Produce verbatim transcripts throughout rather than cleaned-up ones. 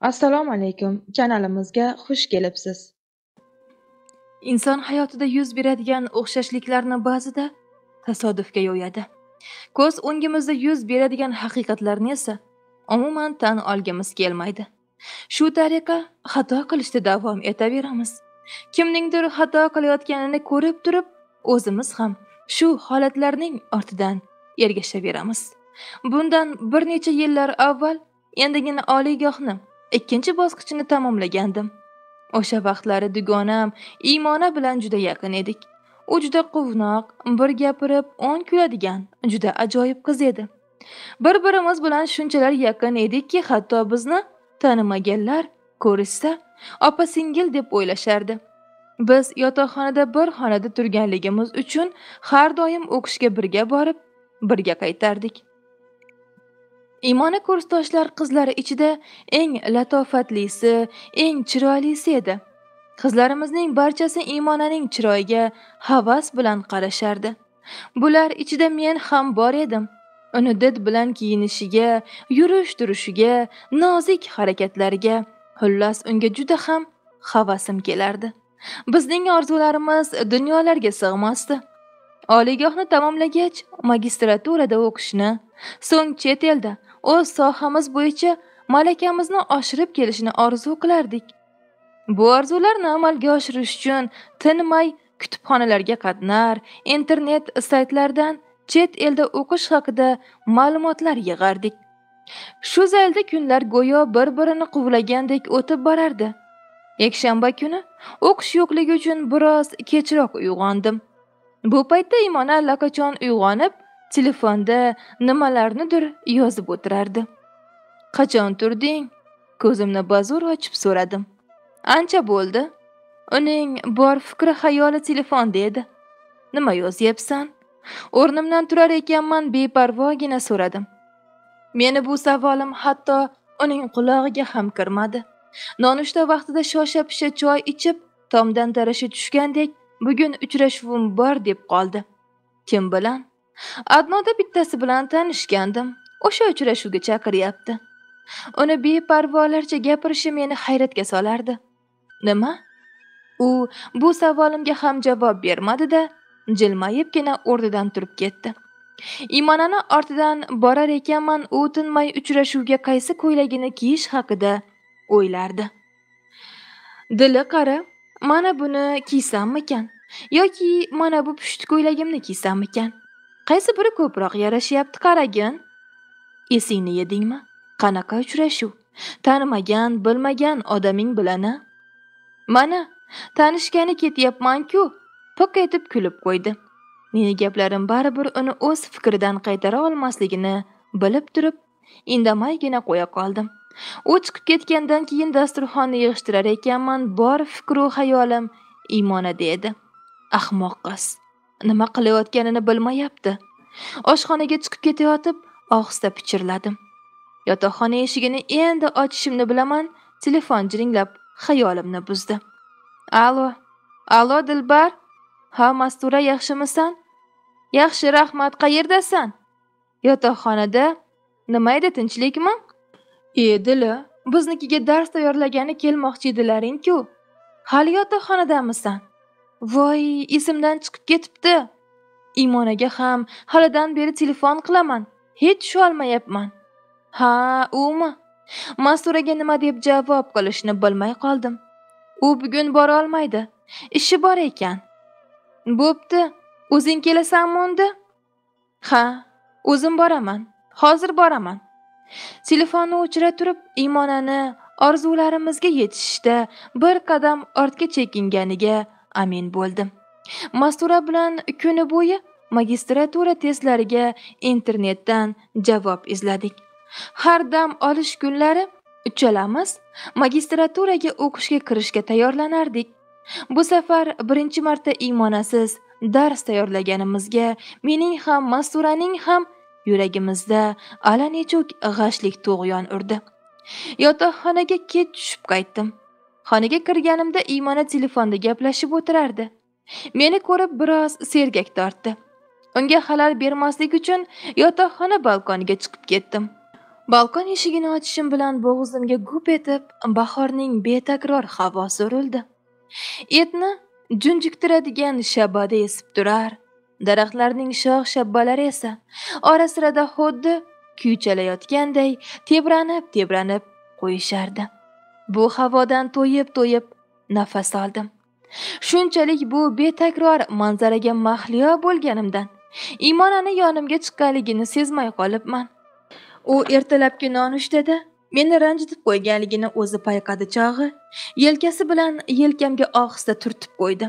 Assalomu alaykum. Kanalimizga xush kelibsiz. Inson hayotida yuz beradigan o'xshashliklarni ba'zida tasodifga yo'yadi. Ko'z o'ngimizda yuz beradigan haqiqatlarni esa umuman tan olgimiz kelmaydi. Shu tariqa xato qilishda davom etaveramiz. Kimningdir xato qilayotganini ko'rib turib, o'zimiz ham shu holatlarning ortidan ergashaveramiz. Bundan bir necha yillar avval endigina oliygohni ikkinchi bosqichini tamomlagandim. O'sha vaqtlari dugonam Imona bilan juda yaqin edik. U juda quvnoq, bir gapirib, o'n kuladigan, juda ajoyib qiz edi. Bir-birimiz bilan shunchalar yaqin edikki, hatto bizni tanimaganlar ko'rishsa, opa-singil deb o'ylashardi. Biz yotoqxonada bir xonada turganligimiz uchun har doim o'qishga birga borib, birga qaytardik. Imona kursdoshlar qizlari ichida eng latofatlisi, eng chiroylisi edi. Qizlarimizning barchasi Imonaning chiroyiga havas bilan qarashardi. Bular ichida men ham bor edim. Uni did bilan kiyinishiga, yurish-turishiga, nozik harakatlariga, xullas unga juda ham havasim kelardi. Bizning orzularimiz dunyolarga sig'masdi. Oliygohni tamomlagach, magistraturada o'qishni, so'ng chet elda o'z sohamiz bo'yicha malakamizni oshirib kelishni orzu qilardik. Bu orzularni amalga oshirish uchun tinmay kutubxonalarga qatnar, internet saytlardan chet elda o'qish haqida ma'lumotlar yig'ardik. Shu zaylda kunlar go'yo bir-birini quvlagandek o'tib borardi. Yakshanba kuni o'qish yo'qligi uchun biroz kechroq uyg'ondim. Bu paytda Imona allaqachon uyg'onib, telefonda nimalarnidir yozib o'tirardi. "Qachon turding?" Ko'zimni bazo'r ochib so'radim. "Ancha bo'ldi." Uning bor fikri xayoli telefonda edi. "Nima yozyapsan?" O'rnimdan turar ekanman, beparvogina so'radim. Meni bu savolim hatto uning qulog'iga ham kirmadi. Nonushta vaqtida shosha-pisha choy ichib, tomdan tarashi tushgandek, bugun uchrashuvim bor deb qoldi. Kim bilan? Adnoda bittasi bilan tanishgandim. O'sha uchrashuvga chaqiryapti. Uni beparvolarcha gapirishi meni hayratga solardi. Nima? U bu savolimga ham javob bermadi-da, jilmayibgina o'rnidan turib ketdi. Imonani ortidan borar ekanman, u tinmay uchrashuvga qaysi ko'ylagini kiyish haqida o'ylardi. Dili qara, mana buni kiysammikan yoki mana bu pushti ko'ylagimni kiysammikan? Qaysi biri ko'proq yarashyapti, qaragin. Esingni yedingmi? Qanaqa uchrashuv? Tanimagan, bilmagan odaming bilan a? Mana, tanishgani ketyapman-ku, piq etib kulib qo'ydi. Meni gaplarim baribir uni o'z fikridan qaytara olmasligini bilib turib, indamaygina qo'ya qoldim. U chiqib ketgandan keyin dasturxonni yig'ishtirar ekanman, bor fikru xayolim Imonada edi. Ahmoq qiz, nima qilayotganini bilmayapti. Oshxonaga chiqib ketayotib, ohista pichirladim. Yotoqxona eshigini endi ochishimni bilaman, telefon jiringlab xayolimni buzdi. Alo, alo Dilbar. Ha, Mastura, yaxshimisan? Yaxshi, rahmat. Qayerdasan? Yotoqxonada. Nima edi, tinchlikmi? E, Dili, biznikiga dars tayyorlagani kelmoqchi edilaring-ku. Hali yotoqxonadamisan? Voy, esimdan chiqib ketibdi. Imonaga ham halidan beri telefon qilaman, hech tusha olmayapman. Ha, umi? Masturaga nima deb javob qilishni bilmay qoldim. U bugun bora olmaydi, ishi bor ekan. Bo'pti, o'zing kelasanmi unda? Ha, o'zim boraman. Hozir boraman. Telefonni o'chira turib, Imonani orzularimizga yetishishda bir qadam ortga chekinganiga amin bo'ldim. Mastura bilan kuni bo'yi magistratura testlariga internetdan javob izladik. Har dam olish kunlari uchalamiz magistraturaga o'qishga kirishga tayyorlanardik. Bu safar birinchi marta Imonasiz dars tayyorlaganimizga mening ham Masturaning ham yuragimizda allanechuk g'ashlik tug'yon urdi. Yotoqxonaga kech tushib qaytdim. Xonaga kirganimda Imona telefonda gaplashib o'tirardi. Meni ko'rib biroz sergak tortdi. Unga xalal bermaslik uchun yotoqxona balkoniga chiqib ketdim. Balkon eshigini ochishim bilan bo'g'zimga gup etib bahorning betakror havosi urildi. Etni junjiktiradigan shabada esib turar, daraxtlarning shox shabbalari esa ora-sirada xuddi kuychalayotganday tebranib-tebranib qo'yishardi. Bu havodan to'yib-to'yib nafas oldim. Shunchalik bu betakror manzaraga mahliyo bo'lganimdan Imonani yonimga chiqqanligini sezmay qolibman. U ertalabki nonushtada meni ranjitib qo'yganligini o'zi payqadi chog'i, yelkasi bilan yelkamga ohista turtib qo'ydi.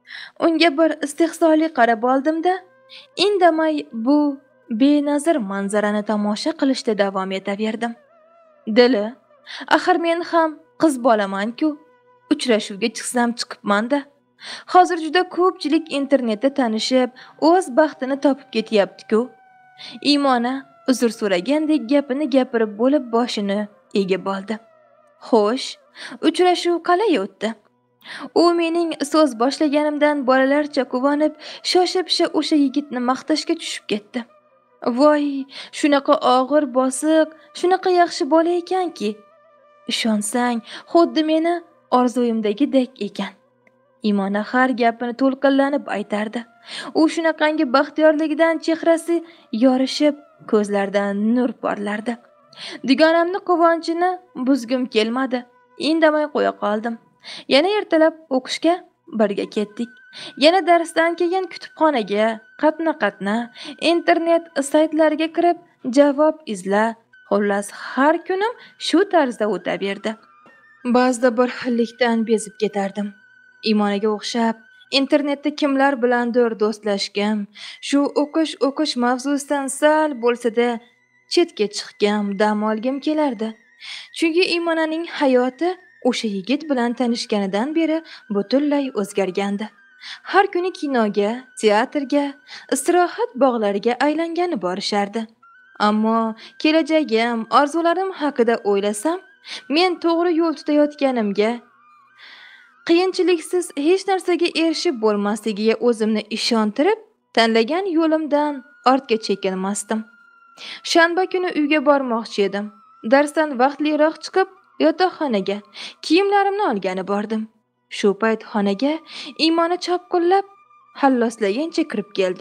Unga bir istehzoli qarab oldim-da, indamay bu benazir manzarani tomosha qilishda davom etaverdim. Dili, axir men ham qiz bolaman-ku, uchrashuvga chiqsam chiqibman-da. Hozir juda ko'pchilik internetda tanishib, o'z baxtini topib ketyapti-ku. Imona uzr so'ragandek gapini gapirib bo'lib boshini egib oldi. Xo'sh, uchrashuv qalay o'tdi? U mening so'z boshlaganimdan bolalarcha quvonib, shosha-pisha o'sha yigitni maqtashga tushib ketdi. Voy, shunaqa og'ir bosiq, shunaqa yaxshi bola ekanki. Ishonsang, xuddi meni orzuyimdagidek ekan. Imona har gapini to'lqinlanib aytardi. U shunaqangi baxtiyorligidan chehrasi yorishib, ko'zlaridan nur porlardi. Dugonamni quvonchini buzgim kelmadi. Indamay qo'ya qoldim. Yana ertalab o'qishga birga ketdik. Yana darsdan keyin kutubxonaga qatna-qatna, internet saytlariga kirib javob izla. Xullas, har kunim shu tarzda o'taverdi. Ba'zida bir xillikdan bezib ketardim. Imonaga o'xshab internetda kimlar bilandir do'stlashgam, shu o'qish o'qish mavzusidan sal bo'lsa-da chetga chiqgam, dam olgim kelardi. Chunki Imonaning hayoti o'sha yigit bilan tanishganidan beri butunlay o'zgargandi. Har kuni kinoga, teatrga, istirohat bog'lariga aylangani borishardi. Ammo kelajagim, orzularim haqida o'ylasam, men to'g'ri yo'l tutayotganimga, qiyinchiliksiz hech narsaga erishib bo'lmasligiga o'zimni ishontirib, tanlagan yo'limdan ortga chekinmasdim. Shanba kuni uyga bormoqchi edim. Darsdan vaqtliroq chiqib, yotoqxonaga kiyimlarimni olgani bordim. Shu payt xonaga Imona chopqillab, halloslagancha kirib keldi.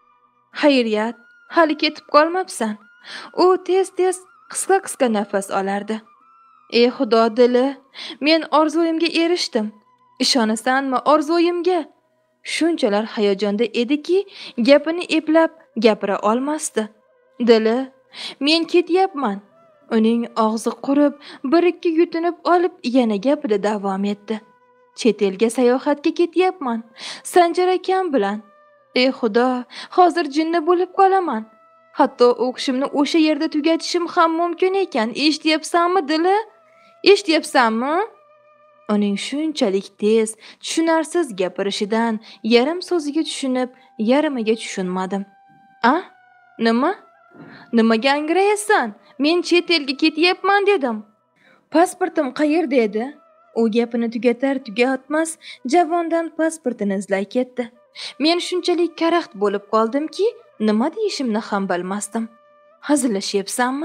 Xayriyat, hali ketib qolmabsan. U tez-tez qisqa-qisqa nafas olardi. Ey Xudo dili, men orzuyimga erishdim. Ishonasanmi orzuyimga? Shunchalar hayajonda ediki, gapini eplab gapira olmasdi. Dili, men ketyapman. Uning og'zi qurib, bir-ikki yutinib olib, yana gapida davom etdi. Chet elga sayohatga ketyapman, Sanjar akam bilan. Ey Xudo, hozir jinni bo'lib qolaman. Hatto o'qishimni o'sha yerda tugatishim ham mumkin ekan. Eshityapsanmi dili? Eshityapsanmi? Uning shunchalik tez, tushunarsiz gapirishidan yarim so'ziga tushunib, yarimiga tushunmadim. A? Nima? Nimaga angrayasan? Men chet elga ketyapman dedim. Pasportim qayerda edi? U gapini tugatar tugatmas javondan pasportini izlay ketdi. Men shunchalik karaxt bo'lib qoldimki, nima deyishimni ham bilmasdim. Hazillashyapsanmi?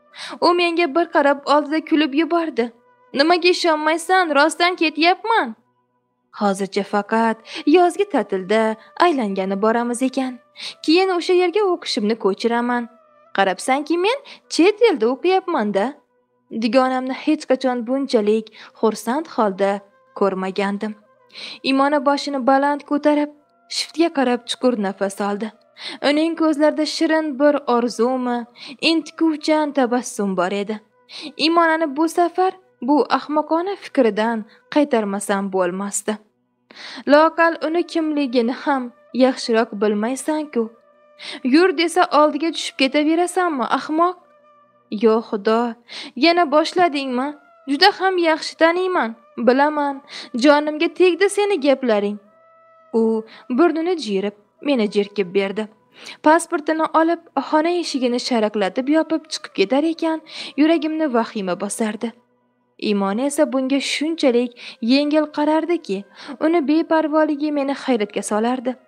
U menga bir qarab oldida kulib yubordi. Nimaga ishonmaysan? Rostdan ketyapman. Hozircha faqat yozgi ta'tilda aylangani boramiz ekan. Keyin o'sha yerga o'qishimni ko'chiraman. Qarabsanki men chet elda o'qiyapman-da. Dugonamni hech qachon bunchalik xursand holda ko'rmagandim. Imona boshini baland ko'tarib, shiftga qarab chuqur nafas oldi. Uning ko'zlarida shirin bir orzumi, intikuvchan tabassum bor edi. Imonani bu safar bu ahmoqona fikridan qaytarmasam bo'lmasdi. Loqal uni kimligini ham yaxshiroq bilmaysan-ku. Yur desa oldiga tushib ketaverasanmi, ahmoq? Yo Xudo, yana boshladingmi? Juda ham yaxshi taniyman, bilaman, jonimga tegdi seni gaplaring. U burnini jiyirib, meni jerkib berdi. Pasportini olib, xona eshigini sharaqlatib yopib chiqib ketar ekan, yuragimni vahima bosardi. Imona esa bunga shunchalik yengil qarardiki, uni beparvoligi meni hayratga solardi.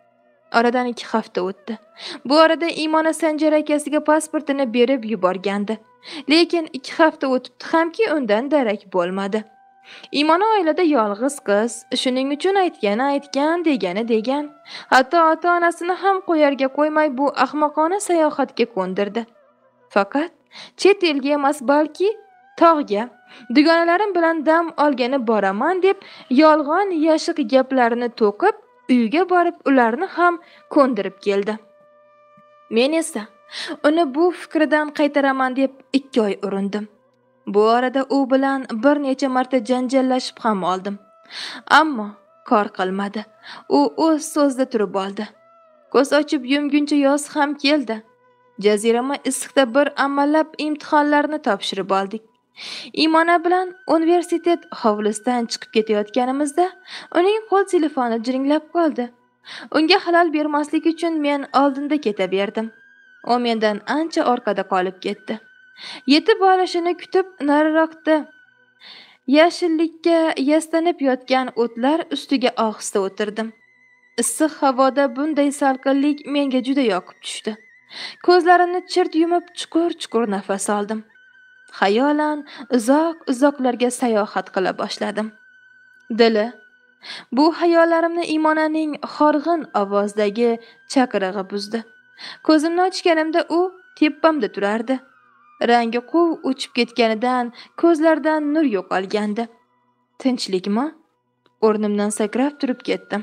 Oradan ikki hafta o'tdi. Bu orada Imona Sanjar akasiga pasportini berib yuborgandi. Lekin ikki hafta o'tibdi hamki undan darak bo'lmadi. Imona oilada yolg'iz qiz, shuning uchun aytgani aytgan, degani degan. Hatto ota-onasini ham qo'yarga qo'ymay bu ahmoqona sayohatga ko'ndirdi. Faqat chet elga emas, balki tog'ga, dugonalarim bilan dam olgani boraman deb yolg'on yashiq gaplarini to'qib, uyga borib ularni ham ko'ndirib keldi. Men esa uni bu fikridan qaytaraman deb ikki oy urindim. Bu orada u bilan bir necha marta janjallashib ham oldim. Ammo kor qilmadi. U o'z so'zida turib oldi. Ko'z ochib yumguncha yoz ham keldi. Jazirama issiqda bir amallab imtihonlarni topshirib oldik. Imona bilan universitet hovlisidan chiqib ketayotganimizda uning qo'l telefoni jiringlab qoldi. Unga xalal bermaslik uchun men oldinda ketaverdim. U mendan ancha orqada qolib ketdi. Yetib olishini kutib nariroqda yashillikka yastanib yotgan o'tlar ustiga ohista o'tirdim. Issiq havoda bunday salqinlik menga juda yoqib tushdi. Ko'zlarimni chirt yumib chuqur-chuqur nafas oldim. Xayolan uzoq-uzoqlarga sayohat qila boshladim. Dili bu xayollarimni Imonaning xorg'in ovozdagi chaqirig'i buzdi. Ko'zimni ochganimda u tepamda turardi. Rangi quv o'chib ketganidan ko'zlardan nur yo'qolgandi. Tinchlikmi? O'rnimdan sakrab turib ketdim.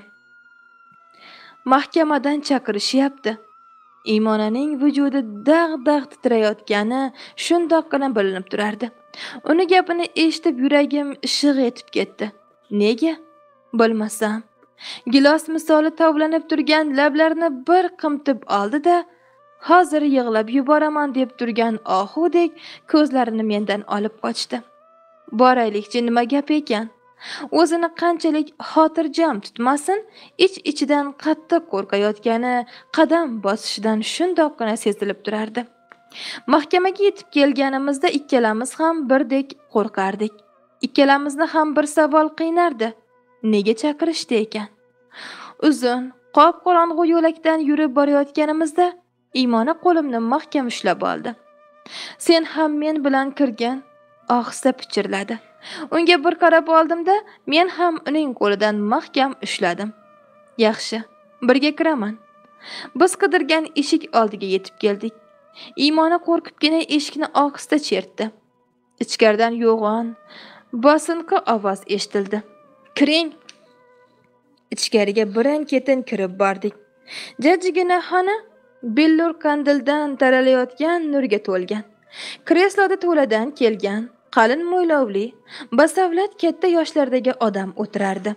Mahkamadan chaqirishyapti. Imonaning vujudi dag'-dag' titrayotgani shundoqqina bilinib turardi. Uni gapini eshitib yuragim shig' etib ketdi. Nega? Bilmasam. Gilos misoli tovlanib turgan lablarini bir qimtib oldi-da, hozir yig'lab yuboraman deb turgan ohudek ko'zlarini mendan olib qochdi. Boraylikchi, nima gap ekan? O'zini qanchalik xotirjam tutmasin, ich-ichidan qattiq qo'rqayotgani qadam bosishidan shundoqqina sezilib turardi. Mahkamaga yetib kelganimizda ikkalamiz ham birdek qo'rqardik. Ikkalamizni ham bir savol qiynardi. Nega chaqirishdi ekan? Uzun, qop-qorong'u yo'lakdan yurib borayotganimizda Imona qo'limni mahkam ushlab oldi. Sen ham men bilan kirgin, ohista pichirladi. Unga bir qarab oldimda, men ham uning qo'lidan mahkam ushladim. Yaxshi, birga kiraman. Biz qidirgan eshik oldiga yetib keldik. Imona qo'rqibgina eshikni ohista chertdi. Ichkaridan yo'g'on, bosinqi ovoz eshitildi. Kiring. Ichkariga birin-ketin kirib bordik. Jajjigina xona billur qandildan taralayotgan nurga to'lgan. Kresloda to'ladan kelgan, qalin mo'ylovli, basavlat katta yoshlardagi odam o'tirardi.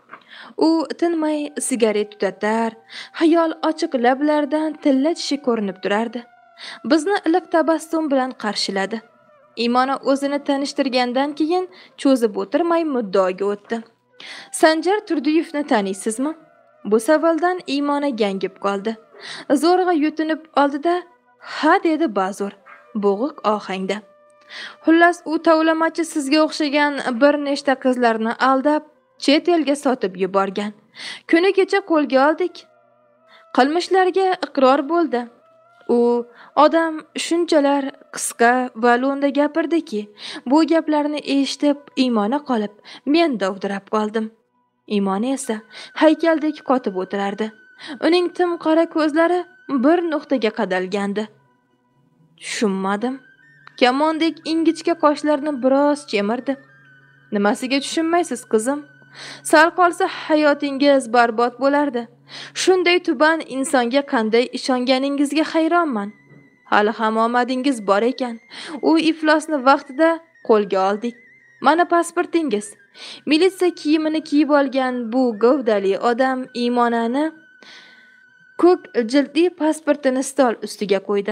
U tinmay sigaret tutatar, xayol ochiq lablardan tilla tishi ko'rinib turardi. Bizni iliq tabassum bilan qarshiladi. Imona o'zini tanishtirgandan keyin cho'zib o'tirmay muddaoga o'tdi. Sanjar Turdiyevni taniysizmi? Bu savoldan Imona gangib qoldi. Zo'rg'a yutinib oldi-da, ha dedi ba'zur, bo'g'iq ohangda. Xullas, u tovlamachi sizga o'xshagan bir nechta qizlarni aldab, chet elga sotib yuborgan. Kuni kecha qo'lga oldik. Qilmishlariga iqror bo'ldi. U odam shunchalar qisqa va lo'nda gapirdiki, bu gaplarni eshitib Imona qolib, men dovdirab qoldim. Imona esa haykaldek qotib o'tirardi. Uning tim qora ko'zlari bir nuqtaga qadalgandi. Tushunmadim. Kamondek ingichka qoshlarini biroz chemirdi. Nimasiga tushunmaysiz, qizim? Sal qolsa hayotingiz barbod bo'lardi. Shunday tuban insonga qanday ishonganingizga hayronman. Hali ham omadingiz bor ekan. U iflosni vaqtida qo'lga oldik. Mana pasportingiz. Militsiya kiyimini kiyib olgan bu gavdali odam Imonani ko'k jildli pasportini stol ustiga qo'ydi.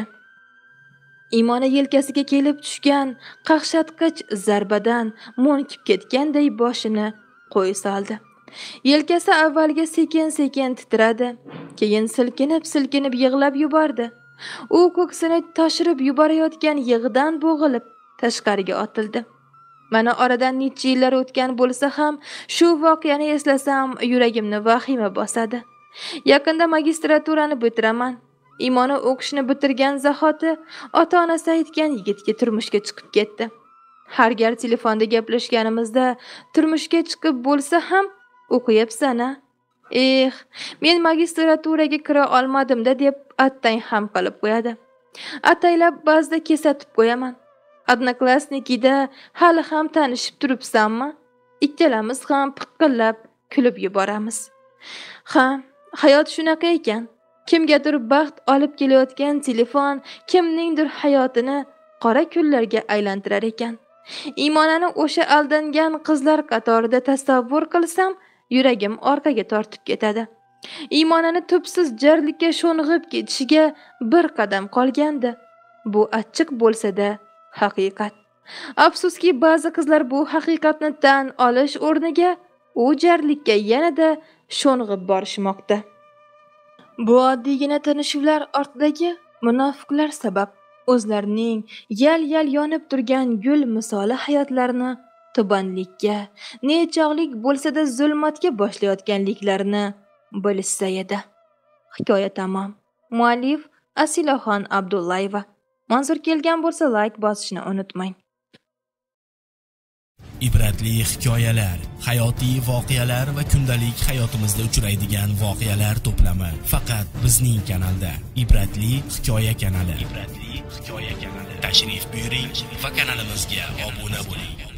Imona yelkasiga kelib tushgan qaqshatqich zarbadan mo'nkib ketganday boshini qo'y soldi. Yelkasi avvalga sekin-sekin titradi, keyin silkinib-silkinib yig'lab yubordi. U ko'ksini toshirib yuborayotgan yig'idan bo'g'ilib tashqariga otildi. Mana oradan necha yillar o'tgan bo'lsa ham, shu voqeani eslasam, yuragimni vahima bosadi. Yaqinda magistraturani bitiraman. Imoni o'qishni bitirgan zahoti ota-onasi aytgan yigitga turmushga chiqib ketdi. Har gal telefonda gaplashganimizda turmushga chiqib bo'lsa ham o'qiyapsan-a? Eh, men magistraturaga kira olmadim-da deb attang ham qilib qo'yadi. Ataylab ba'zida kesatib qo'yaman. Odnoklassnikida hali ham tanishib turibsanmi? Ikkalamiz ham piqqillab kulib yuboramiz. Ha, hayot shunaqa ekan. Kimgadir baxt olib kelayotgan telefon kimningdir hayotini qora kunlarga aylantirar ekan. Imonani o'sha aldangan qizlar qatorida tasavvur qilsam, yuragim orqaga tortib ketadi. Imonani tubsiz jarlikka sho'ng'ib ketishiga bir qadam qolgandi. Bu achchiq bo'lsa-da haqiqat. Afsuski, ba'zi qizlar bu haqiqatni tan olish o'rniga u jarlikka yanada sho'ng'ib borishmoqda. Bu oddiygina tanishuvlar ortidagi munofiqlar sabab o'zlarining yal-yal yonib turgan gul misoli hayotlarini tubanlikka, nechog'lik bo'lsa-da zulmatga boshlayotganliklarini bilishsa edi. Hikoya tamom. Muallif Asilaxon Abdullayeva. Manzur kelgan bo'lsa like bosishni unutmang. Ibratli hikoyalar, hayotiy voqealar va kundalik hayotimizda uchraydigan voqealar to'plami faqat bizning kanalda. Ibratli hikoya kanali. Ibratli hikoya kanali. Tashrif buyuring va kanalimizga obuna bo'ling.